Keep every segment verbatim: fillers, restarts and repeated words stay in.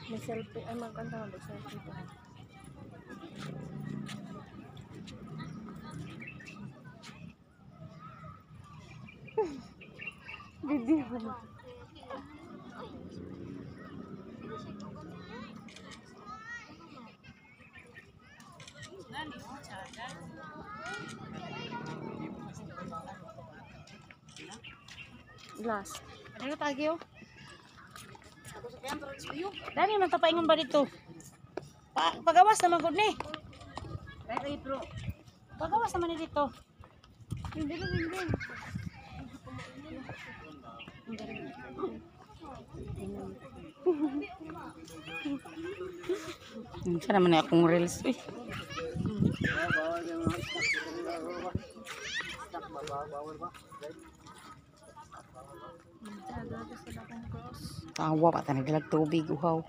May selfie. Ay, magkanta mag selfie pa. Video mo. Glass. Ano tagyo? Dami man ta paingon ba dito? Pa pagawas naman gud ni. Ay pro. Pagawas naman ni dito. Hindi lang hindi. Minsan naman na akong reels eh. Tawa pa ta naglag tubig uhaw.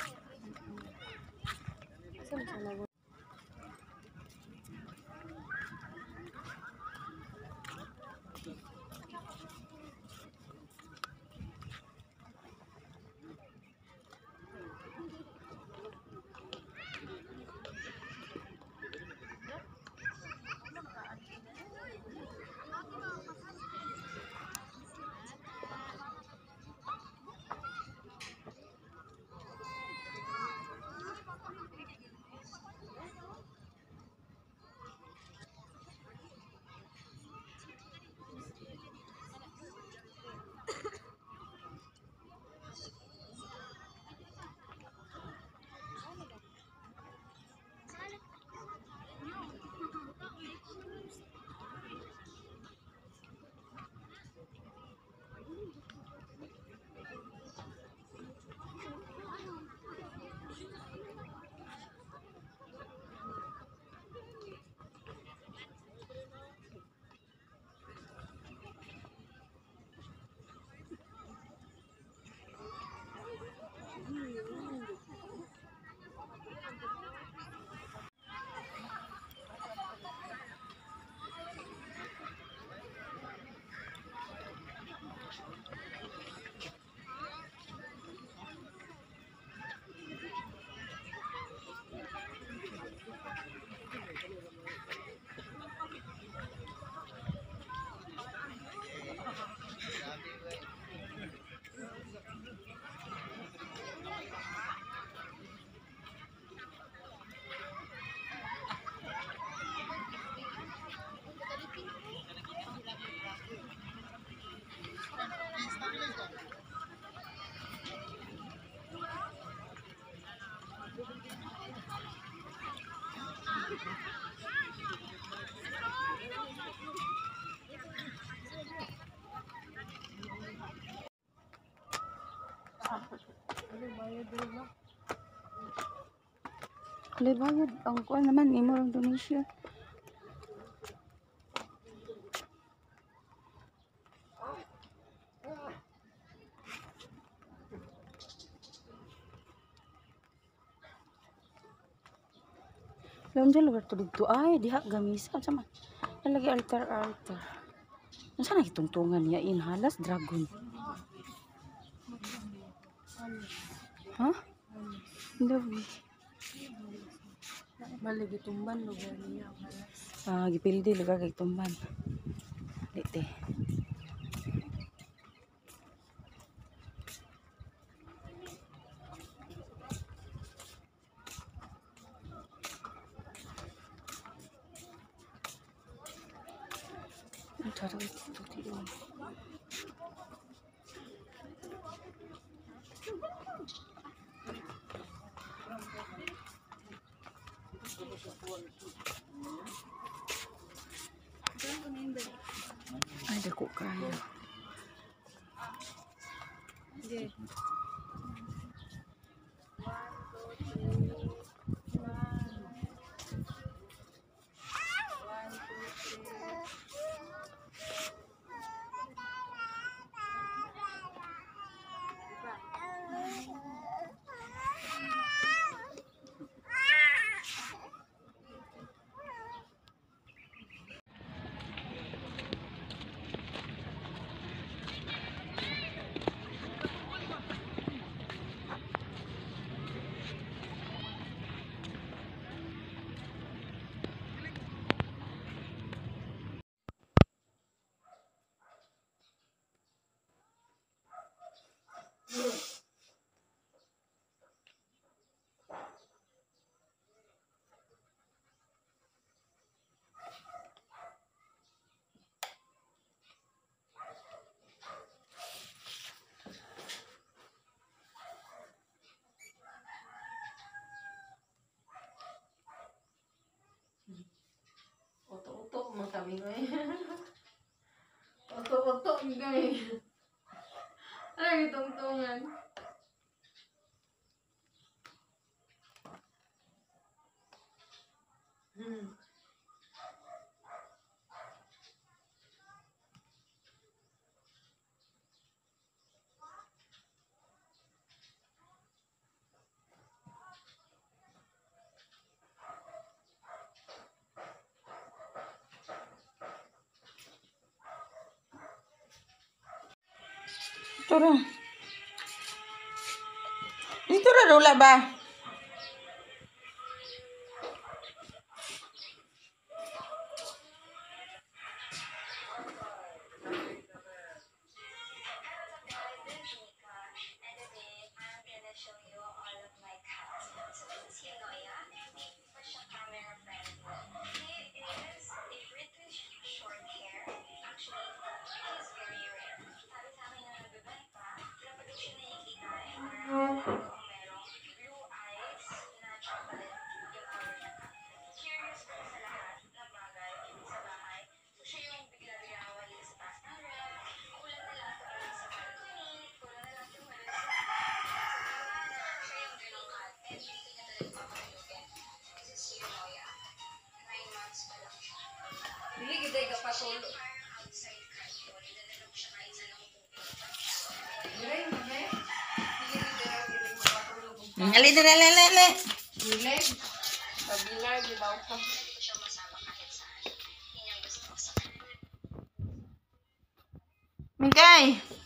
Kali bayad ang kuan naman imo ang donation. Lawan dyan lugar to dito. Ay, diha gamisa. Sama. Nalagi altar-altar. Nasa na kitungtungan niya? Inhalas dragon. Ha? Hindi. Bali gitumban lugar niya. Ah, gipildi lugar kay tumban. Dite. Tara dito dito. Ay, dako kaya. Okay. kami ko eh. Oto-oto kami. Ano yung tungtungan? Hmm. Ito ra. Dito ra Lola ba? Dili kita ka patulo. Dili, mame. Dili kita ka patulo. Ali dali ali ali. Dili. Pabilar dilaw ka. Mingkay.